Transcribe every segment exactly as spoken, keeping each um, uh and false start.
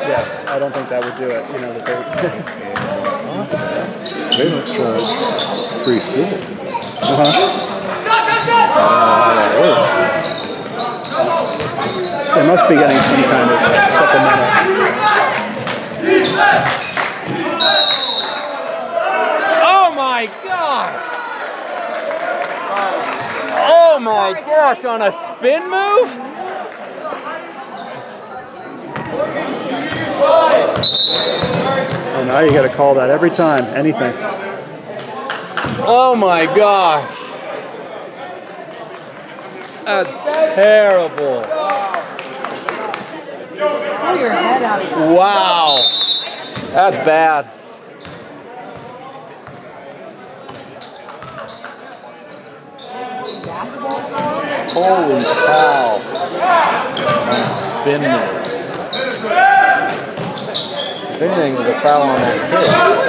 Yes, I don't think that would do it. You know that they. They don't charge free school. Uh huh. They must be getting some kind of supplemental. Oh my God! Oh my gosh! On a spin move? Oh, now you got to call that every time. Anything. Oh my gosh! That's terrible. Pull your head out. Wow. That's bad. Holy cow. Spin move. If anything, was a foul on that kid.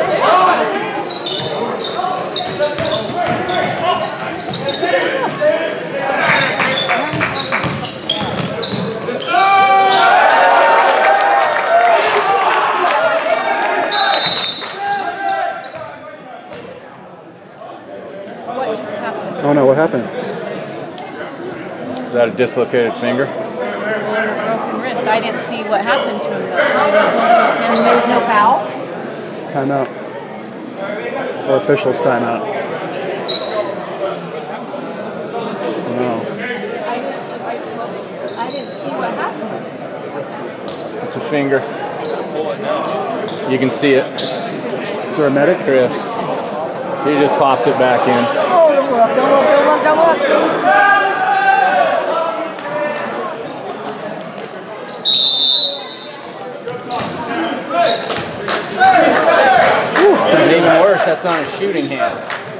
What just happened? Oh no, what happened? Is that a dislocated finger? Broken wrist. I didn't see what happened to him. And there was no foul? Timeout. Or officials timeout. No. I didn't see what happened. It's a finger. You can see it. Is there a medic? Chris. He just popped it back in. Oh, don't look, don't look, don't look, don't look. And even worse, that's on his shooting hand.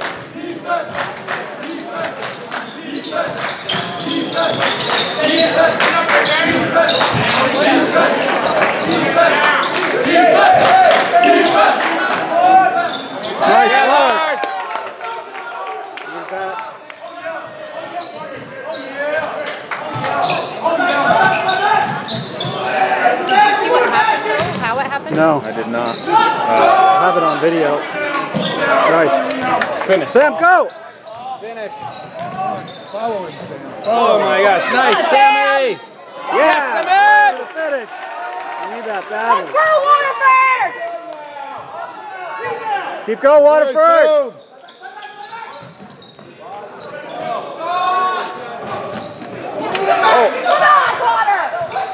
Nice work. Did you see what happened? How it happened? No. I did not. I have it on video. Nice. Finish. Sam, go! Finish. Follow him, Sam. Oh my gosh, nice, Sammy! Yeah! Sammy! The finish. You need that Let's badly. go, Waterford! Keep going, Waterford! Come on, Water!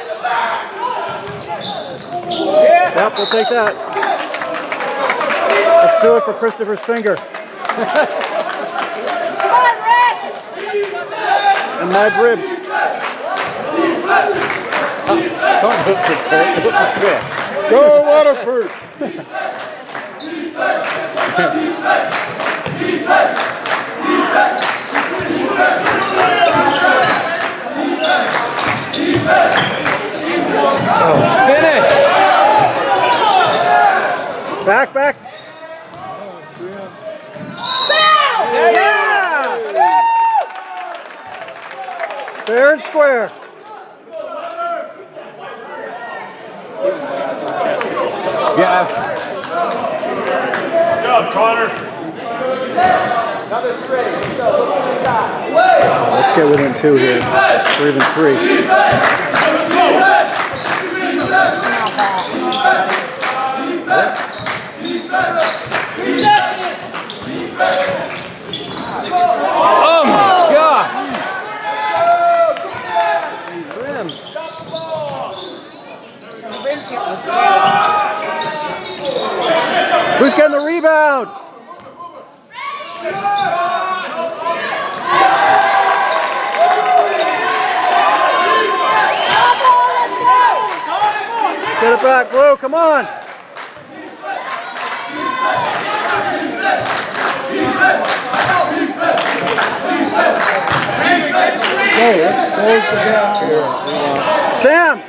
Yep, we'll take that. Let's do it for Christopher's finger. Come on, Rick! And my ribs. Don't look for Chris. Go Waterford! Oh, finish! Back, back. Yeah! Fair and square. Yeah. Good job, Connor. Another three. Let's get within two here. Or even three. Oh my God! Who's getting the rebound? Get it back, Blue, come on. Go, let's close the gap here. Sam!